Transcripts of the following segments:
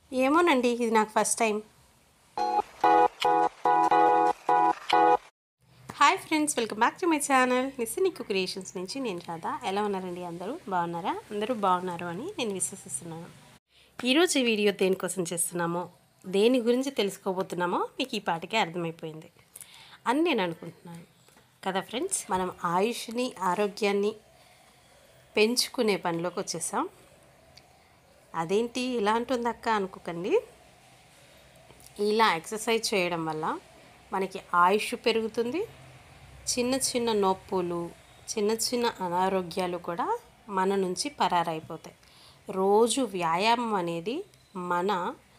ఏమోనండి, ఇది నాకు first time. Hi friends, welcome back to my channel నిస్సినిక్కు క్రియేషన్స్ నుంచి నేను రాధా. ఎలా ఉన్నారండి? అందరూ బాగున్నారా? అందరూ బాగున్నారు అని నేను విశ్వసిస్తున్నాను. ఈరోజు ఈ వీడియో దేనికోసం చేస్తున్నామో, దేని గురించి తెలుసుకోబోతున్నామో మీకు ఈ పాటికే అర్థమైపోయింది అని నేను అనుకుంటున్నాను కదా ఫ్రెండ్స్. మనం ఆయుష్ని, ఆరోగ్యాన్ని పెంచుకునే పనిలోకి వచ్చేసాం. అదేంటి ఇలా అంటుందక్క అనుకోకండి. ఇలా ఎక్సర్సైజ్ చేయడం వల్ల మనకి ఆయుష్ పెరుగుతుంది. చిన్న చిన్న నొప్పులు, చిన్న చిన్న అనారోగ్యాలు కూడా మన నుంచి పరారైపోతాయి. రోజు వ్యాయామం అనేది మన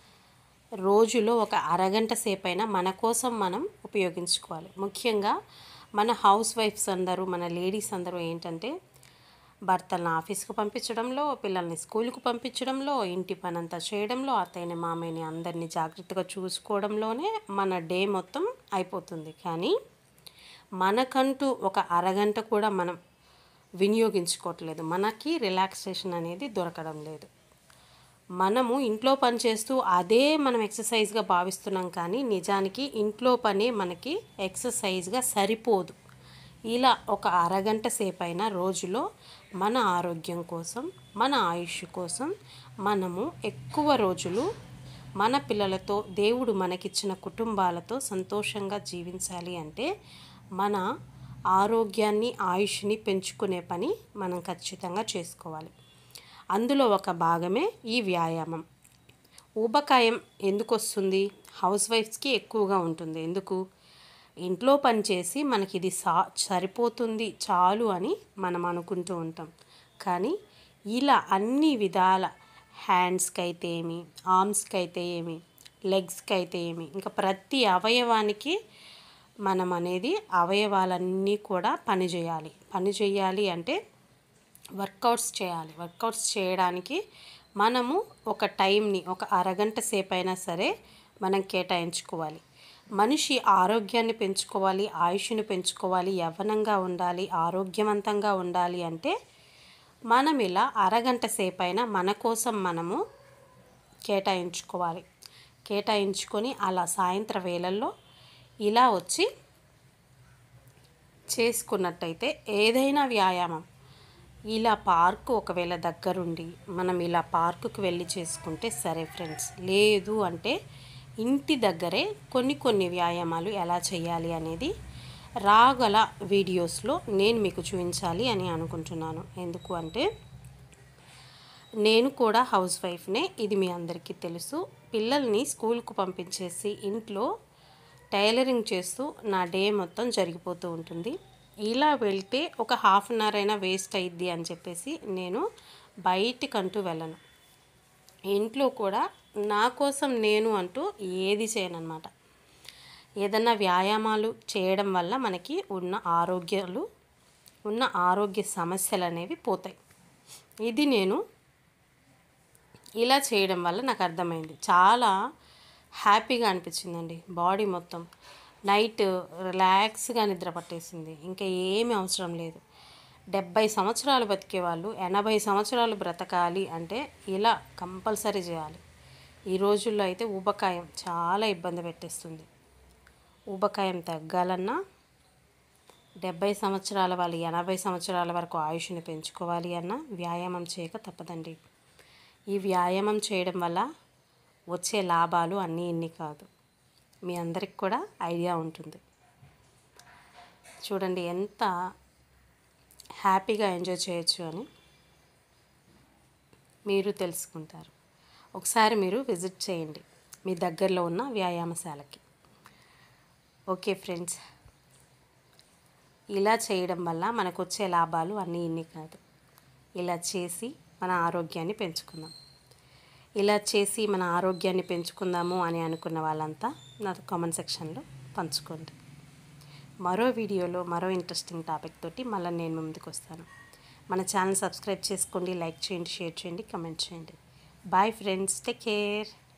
రోజులో ఒక అరగంట సేపైనా మన కోసం మనం ఉపయోగించుకోవాలి. ముఖ్యంగా మన హౌస్ వైఫ్స్ అందరూ, మన లేడీస్ అందరూ ఏంటంటే భర్తలను ఆఫీస్కు పంపించడంలో, పిల్లల్ని స్కూల్కు పంపించడంలో, ఇంటి పని అంతా చేయడంలో, అత్తయ్యని మామయ్యని అందరినీ జాగ్రత్తగా చూసుకోవడంలోనే మన డే మొత్తం అయిపోతుంది. కానీ మనకంటూ ఒక అరగంట కూడా మనం వినియోగించుకోవట్లేదు. మనకి రిలాక్సేషన్ అనేది దొరకడం లేదు. మనము ఇంట్లో పని చేస్తూ అదే మనం ఎక్సర్సైజ్గా భావిస్తున్నాం, కానీ నిజానికి ఇంట్లో పని మనకి ఎక్సర్సైజ్గా సరిపోదు. ఇలా ఒక అరగంట సేపైనా రోజులో మన ఆరోగ్యం కోసం, మన ఆయుష్ కోసం మనము ఎక్కువ రోజులు మన పిల్లలతో, దేవుడు మనకిచ్చిన కుటుంబాలతో సంతోషంగా జీవించాలి అంటే మన ఆరోగ్యాన్ని, ఆయుష్ని పెంచుకునే పని మనం ఖచ్చితంగా చేసుకోవాలి. అందులో ఒక భాగమే ఈ వ్యాయామం. ఊబకాయం ఎందుకు వస్తుంది? హౌస్ వైఫ్స్కి ఎక్కువగా ఉంటుంది. ఎందుకు? ఇంట్లో పని చేసి మనకి ఇది సరిపోతుంది, చాలు అని మనం అనుకుంటూ ఉంటాం. కానీ ఇలా అన్ని విధాల హ్యాండ్స్కి అయితే ఏమి, ఆర్మ్స్కి అయితే ఏమి, లెగ్స్కి అయితే ఏమి, ఇంకా ప్రతి అవయవానికి మనం అనేది అవయవాలన్నీ కూడా పని చేయాలి అంటే వర్కౌట్స్ చేయాలి. వర్కౌట్స్ చేయడానికి మనము ఒక టైంని, ఒక అరగంట సేపైనా సరే మనం కేటాయించుకోవాలి. మనిషి ఆరోగ్యాన్ని పెంచుకోవాలి, ఆయుష్ని పెంచుకోవాలి, యవ్వనంగా ఉండాలి, ఆరోగ్యవంతంగా ఉండాలి అంటే మనం ఇలా అరగంట సేపైనా మన కోసం మనము కేటాయించుకొని అలా సాయంత్ర వేళల్లో ఇలా వచ్చి చేసుకున్నట్టయితే ఏదైనా వ్యాయామం, ఇలా పార్కు ఒకవేళ దగ్గరుండి మనం ఇలా పార్కుకి వెళ్ళి చేసుకుంటే సరే ఫ్రెండ్స్. లేదు అంటే ఇంటి దగ్గరే కొన్ని వ్యాయామాలు ఎలా చేయాలి అనేది రాగల వీడియోస్లో నేను మీకు చూపించాలి అని అనుకుంటున్నాను. ఎందుకు అంటే నేను కూడా హౌస్ వైఫ్నే, ఇది మీ అందరికీ తెలుసు. పిల్లల్ని స్కూల్కు పంపించేసి ఇంట్లో టైలరింగ్ చేస్తూ నా డే మొత్తం జరిగిపోతూ ఉంటుంది. ఇలా వెళ్తే ఒక హాఫ్ అన్ అవర్ అయినా వేస్ట్ అయ్యిద్ది అని చెప్పేసి నేను బయటికంటూ వెళ్ళను. ఇంట్లో కూడా నా కోసం నేను అంటూ ఏది చేయనన్నమాట. ఏదన్నా వ్యాయామాలు చేయడం వల్ల మనకి ఉన్న ఆరోగ్య సమస్యలు అనేవి పోతాయి. ఇది నేను ఇలా చేయడం వల్ల నాకు అర్థమైంది. చాలా హ్యాపీగా అనిపించిందండి. బాడీ మొత్తం నైట్ రిలాక్స్గా నిద్ర పట్టేసింది. ఇంకా ఏమీ అవసరం లేదు. 70 సంవత్సరాలు బతికేవాళ్ళు 80 సంవత్సరాలు బ్రతకాలి అంటే ఇలా కంపల్సరీ చేయాలి. ఈ రోజుల్లో అయితే ఊబకాయం చాలా ఇబ్బంది పెట్టేస్తుంది. ఊబకాయం తగ్గాలన్నా 70 సంవత్సరాల వాళ్ళు 80 సంవత్సరాల వరకు ఆయుష్ని పెంచుకోవాలి అన్నా వ్యాయామం చేయక తప్పదండి. ఈ వ్యాయామం చేయడం వల్ల వచ్చే లాభాలు అన్నీ ఇన్ని కాదు. మీ అందరికి కూడా ఐడియా ఉంటుంది. చూడండి ఎంత హ్యాపీగా ఎంజాయ్ చేయొచ్చు అని మీరు తెలుసుకుంటారు. ఒకసారి మీరు విజిట్ చేయండి మీ దగ్గరలో ఉన్న వ్యాయామశాలకి. ఓకే ఫ్రెండ్స్, ఇలా చేయడం వల్ల మనకు వచ్చే లాభాలు అన్నీ ఇన్ని కాదు. ఇలా చేసి మన ఆరోగ్యాన్ని పెంచుకుందాం. ఇలా చేసి మన ఆరోగ్యాన్ని పెంచుకుందాము అని అనుకున్న వాళ్ళంతా నాకు కామెంట్ సెక్షన్లో పంచుకోండి. మరో వీడియోలో మరో ఇంట్రెస్టింగ్ టాపిక్ తోటి మళ్ళీ నేను ముందుకు వస్తాను. మన ఛానల్ సబ్స్క్రైబ్ చేసుకోండి, లైక్ చేయండి, షేర్ చేయండి, కమెంట్ చేయండి. Bye friends, take care.